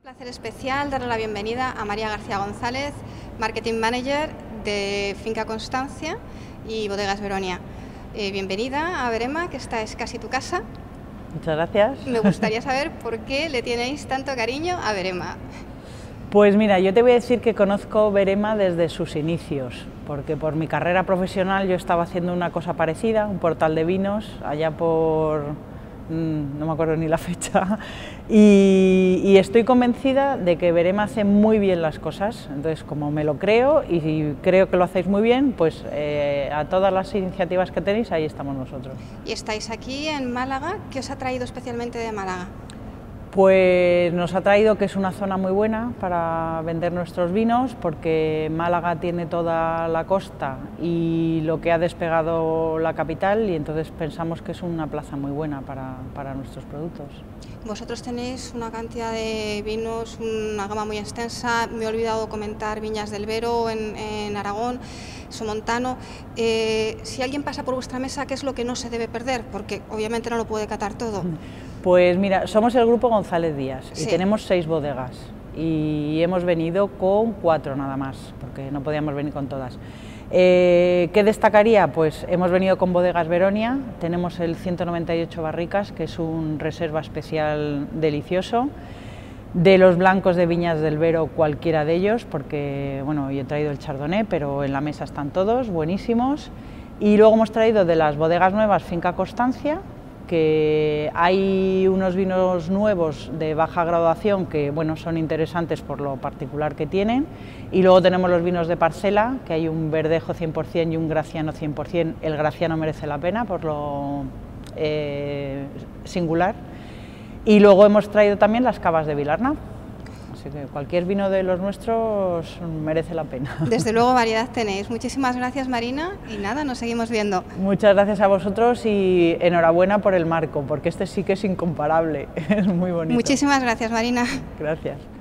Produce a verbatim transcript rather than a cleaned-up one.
Placer especial darle la bienvenida a María García González, Marketing Manager de Finca Constancia y Bodegas Veronia. Eh, bienvenida a Verema, que esta es casi tu casa. Muchas gracias. Me gustaría saber por qué le tenéis tanto cariño a Verema. Pues mira, yo te voy a decir que conozco Verema desde sus inicios, porque por mi carrera profesional yo estaba haciendo una cosa parecida, un portal de vinos, allá por... no me acuerdo ni la fecha, y, y estoy convencida de que Verema hace muy bien las cosas. Entonces, como me lo creo y creo que lo hacéis muy bien, pues eh, a todas las iniciativas que tenéis, ahí estamos nosotros. Y estáis aquí en Málaga. ¿Qué os ha traído especialmente de Málaga? Pues nos ha traído que es una zona muy buena para vender nuestros vinos, porque Málaga tiene toda la costa y lo que ha despegado la capital, y entonces pensamos que es una plaza muy buena para, para nuestros productos. Vosotros tenéis una cantidad de vinos, una gama muy extensa. Me he olvidado comentar Viñas del Vero en, en Aragón, Somontano. Eh, si alguien pasa por vuestra mesa, ¿qué es lo que no se debe perder? Porque obviamente no lo puede catar todo. Pues mira, somos el grupo González Díaz y sí. tenemos seis bodegas y hemos venido con cuatro nada más, porque no podíamos venir con todas. Eh, ¿Qué destacaría? Pues hemos venido con Bodegas Veronia, tenemos el ciento noventa y ocho Barricas, que es un reserva especial delicioso. De los blancos de Viñas del Vero, cualquiera de ellos, porque bueno, yo he traído el Chardonnay, pero en la mesa están todos buenísimos. Y luego hemos traído de las bodegas nuevas Finca Constancia, que hay unos vinos nuevos de baja graduación que bueno, son interesantes por lo particular que tienen, y luego tenemos los vinos de parcela, que hay un verdejo cien por cien y un graciano cien por cien. El graciano merece la pena por lo eh, singular, y luego hemos traído también las cavas de Vilarna. Así que cualquier vino de los nuestros merece la pena. Desde luego variedad tenéis. Muchísimas gracias, Marina, y nada, nos seguimos viendo. Muchas gracias a vosotros y enhorabuena por el marco, porque este sí que es incomparable, es muy bonito. Muchísimas gracias, Marina. Gracias.